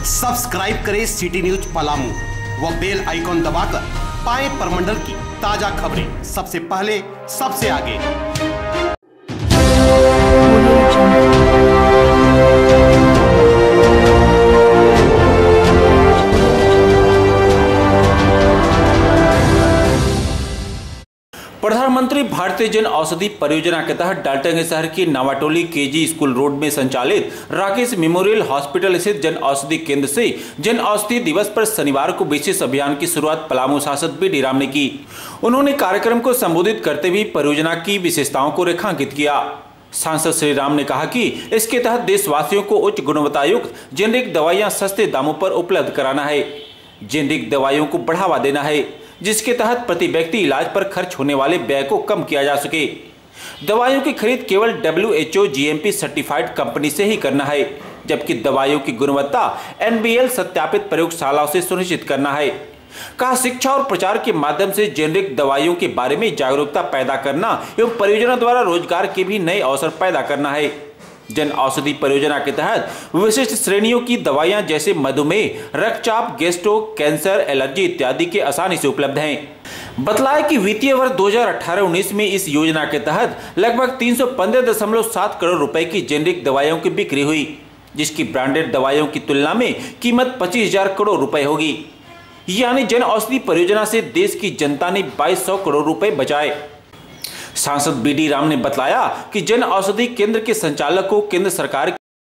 Subscribe करें city news Palamu व bell icon दबाकर पाएं परमंडल की ताजा खबरें सबसे पहले सबसे आगे। प्रधानमंत्री भारतीय जन औषधि परियोजना के तहत डाल्टनगंज शहर की नावाटोली केजी स्कूल रोड में संचालित राकेश मेमोरियल हॉस्पिटल स्थित जन औषधि केंद्र से जन औषधि दिवस पर शनिवार को विशेष अभियान की शुरुआत पलामू सांसद बी डी राम ने की। उन्होंने कार्यक्रम को संबोधित करते हुए परियोजना की विशेषताओं को रेखांकित किया। सांसद श्री राम ने कहा कि इसके तहत देशवासियों को उच्च गुणवत्तायुक्त जेनेरिक दवाइयां सस्ते दामों पर उपलब्ध कराना है, जेनेरिक दवाइयों को बढ़ावा देना है, जिसके तहत प्रति व्यक्ति इलाज पर खर्च होने वाले व्यय को कम किया जा सके। दवाइयों की खरीद केवल WHO GMP सर्टिफाइड कंपनी से ही करना है, जबकि दवाइयों की गुणवत्ता NBL सत्यापित प्रयोगशालाओं से सुनिश्चित करना है। कहा, शिक्षा और प्रचार के माध्यम से जेनेरिक दवाइयों के बारे में जागरूकता पैदा करना एवं परियोजना द्वारा रोजगार के भी नए अवसर पैदा करना है। जन औषधि परियोजना के तहत विशिष्ट श्रेणियों की दवाइयां जैसे मधुमेह, रक्तचाप, गैस्ट्रो, कैंसर, एलर्जी इत्यादि के आसानी से उपलब्ध हैं। बतलाया कि वित्तीय वर्ष 2018-19 में इस योजना के तहत लगभग 315.7 करोड़ रुपए की जेनेरिक दवाइयों की बिक्री हुई, जिसकी ब्रांडेड दवाइयों की तुलना में कीमत 25,000 करोड़ रुपए होगी। यानी जन औषधि परियोजना से देश की जनता ने 2200 करोड़ रुपए बचाए। सांसद बी डी राम ने बताया कि जन औषधि केंद्र के संचालक को केंद्र सरकार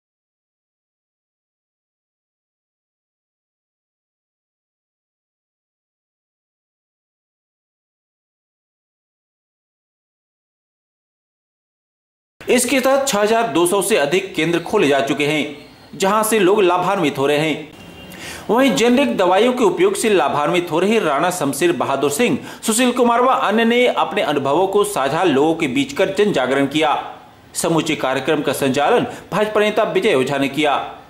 इसके तहत 6200 से अधिक केंद्र खोले जा चुके हैं, जहां से लोग लाभान्वित हो रहे हैं। वहीं जेनेरिक दवाइयों के उपयोग से लाभान्वित हो रहे राणा शमशेर बहादुर सिंह, सुशील कुमार व अन्य ने अपने अनुभवों को साझा लोगों के बीच कर जन जागरण किया। समूचे कार्यक्रम का संचालन भाजपा नेता विजय ओझा ने किया।